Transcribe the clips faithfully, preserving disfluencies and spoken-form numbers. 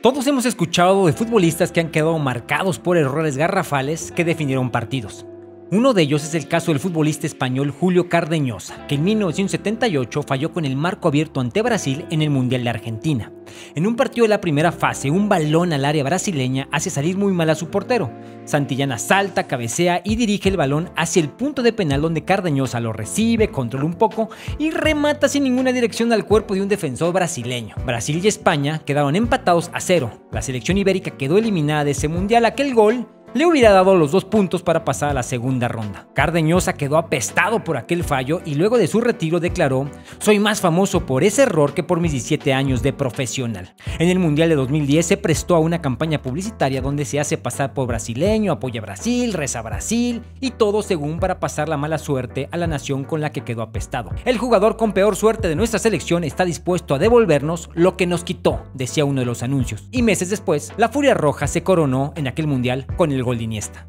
Todos hemos escuchado de futbolistas que han quedado marcados por errores garrafales que definieron partidos. Uno de ellos es el caso del futbolista español Julio Cardeñosa, que en mil novecientos setenta y ocho falló con el marco abierto ante Brasil en el Mundial de Argentina. En un partido de la primera fase, un balón al área brasileña hace salir muy mal a su portero. Santillana salta, cabecea y dirige el balón hacia el punto de penal, donde Cardeñosa lo recibe, controla un poco y remata sin ninguna dirección al cuerpo de un defensor brasileño. Brasil y España quedaron empatados a cero. La selección ibérica quedó eliminada de ese mundial. Aquel gol le hubiera dado los dos puntos para pasar a la segunda ronda. Cardeñosa quedó apestado por aquel fallo y luego de su retiro declaró: "Soy más famoso por ese error que por mis diecisiete años de profesional". En el Mundial de dos mil diez se prestó a una campaña publicitaria donde se hace pasar por brasileño, apoya a Brasil, reza a Brasil y todo según para pasar la mala suerte a la nación con la que quedó apestado. "El jugador con peor suerte de nuestra selección está dispuesto a devolvernos lo que nos quitó", decía uno de los anuncios. Y meses después, la Furia Roja se coronó en aquel Mundial con el gol de Iniesta.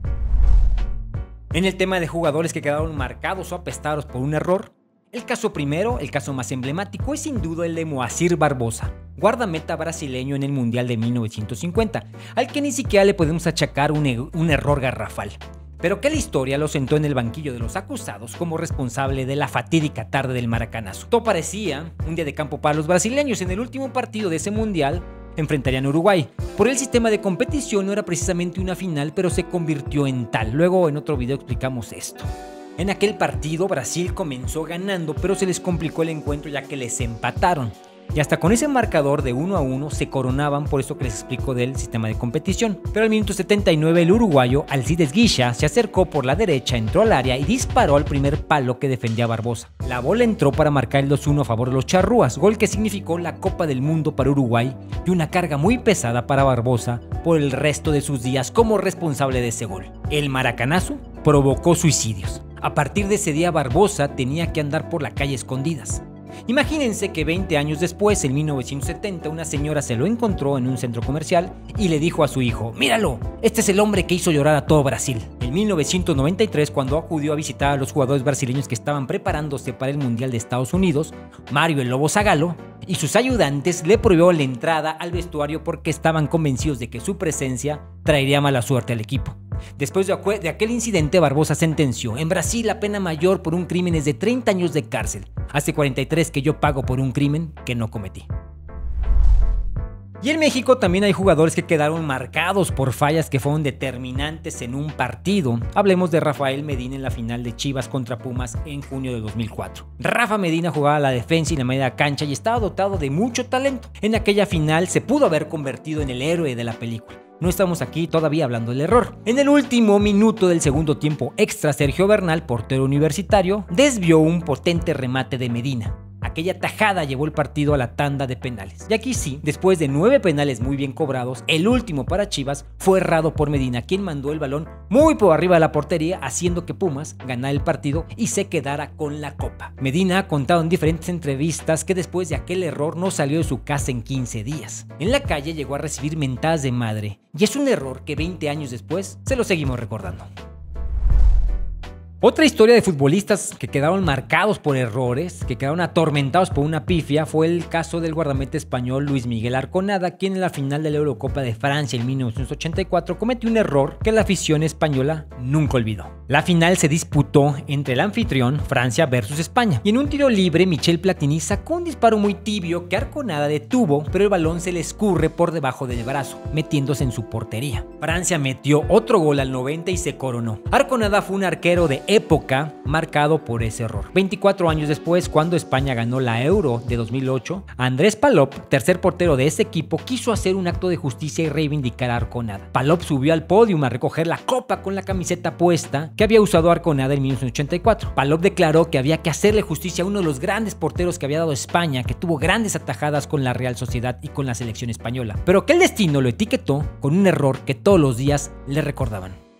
En el tema de jugadores que quedaron marcados o apestados por un error, el caso primero, el caso más emblemático, es sin duda el de Moacir Barbosa, guardameta brasileño en el Mundial de mil novecientos cincuenta, al que ni siquiera le podemos achacar un, e un error garrafal, pero que la historia lo sentó en el banquillo de los acusados como responsable de la fatídica tarde del maracanazo. Todo parecía un día de campo para los brasileños. En el último partido de ese Mundial enfrentarían a Uruguay. Por el sistema de competición no era precisamente una final, pero se convirtió en tal. Luego en otro video explicamos esto. En aquel partido Brasil comenzó ganando, pero se les complicó el encuentro ya que les empataron. Y hasta con ese marcador de uno a uno se coronaban, por eso que les explico del sistema de competición. Pero al minuto setenta y nueve el uruguayo Alcides Guixa se acercó por la derecha, entró al área y disparó al primer palo que defendía Barbosa. La bola entró para marcar el dos uno a favor de los charrúas, gol que significó la Copa del Mundo para Uruguay y una carga muy pesada para Barbosa por el resto de sus días como responsable de ese gol. El maracanazo provocó suicidios. A partir de ese día Barbosa tenía que andar por la calle escondidas. Imagínense que veinte años después, en mil novecientos setenta, una señora se lo encontró en un centro comercial y le dijo a su hijo: "Míralo, este es el hombre que hizo llorar a todo Brasil". En mil novecientos noventa y tres, cuando acudió a visitar a los jugadores brasileños que estaban preparándose para el Mundial de Estados Unidos, Mario el Lobo Zagallo y sus ayudantes le prohibió la entrada al vestuario porque estaban convencidos de que su presencia traería mala suerte al equipo. Después de, de aquel incidente, Barbosa sentenció: "En Brasil la pena mayor por un crimen es de treinta años de cárcel. Hace cuarenta y tres que yo pago por un crimen que no cometí". Y en México también hay jugadores que quedaron marcados por fallas que fueron determinantes en un partido. Hablemos de Rafael Medina en la final de Chivas contra Pumas en junio de dos mil cuatro. Rafa Medina jugaba a la defensa y la media cancha y estaba dotado de mucho talento. En aquella final se pudo haber convertido en el héroe de la película. No estamos aquí todavía hablando del error. En el último minuto del segundo tiempo extra, Sergio Bernal, portero universitario, desvió un potente remate de Medina. Aquella tajada llevó el partido a la tanda de penales. Y aquí sí, después de nueve penales muy bien cobrados, el último para Chivas fue errado por Medina, quien mandó el balón muy por arriba de la portería, haciendo que Pumas ganara el partido y se quedara con la copa. Medina ha contado en diferentes entrevistas que después de aquel error no salió de su casa en quince días. En la calle llegó a recibir mentadas de madre, y es un error que veinte años después se lo seguimos recordando. Otra historia de futbolistas que quedaron marcados por errores, que quedaron atormentados por una pifia, fue el caso del guardameta español Luis Miguel Arconada, quien en la final de la Eurocopa de Francia en mil novecientos ochenta y cuatro cometió un error que la afición española nunca olvidó. La final se disputó entre el anfitrión, Francia versus España, y en un tiro libre Michel Platini sacó un disparo muy tibio que Arconada detuvo, pero el balón se le escurre por debajo del brazo, metiéndose en su portería. Francia metió otro gol al noventa y se coronó. Arconada fue un arquero de época marcado por ese error. veinticuatro años después, cuando España ganó la Euro de dos mil ocho, Andrés Palop, tercer portero de ese equipo, quiso hacer un acto de justicia y reivindicar a Arconada. Palop subió al podio a recoger la copa con la camiseta puesta que había usado Arconada en mil novecientos ochenta y cuatro. Palop declaró que había que hacerle justicia a uno de los grandes porteros que había dado España, que tuvo grandes atajadas con la Real Sociedad y con la selección española, pero que el destino lo etiquetó con un error que todos los días le recordaban.